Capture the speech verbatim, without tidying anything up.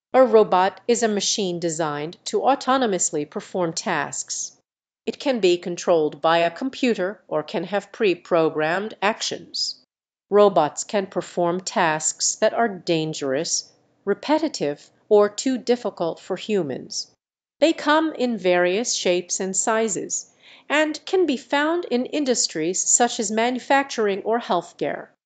A robot is a machine designed to autonomously perform tasks. It can be controlled by a computer or can have pre-programmed actions. Robots can perform tasks that are dangerous, repetitive, or too difficult for humans. They come in various shapes and sizes and can be found in industries such as manufacturing or healthcare.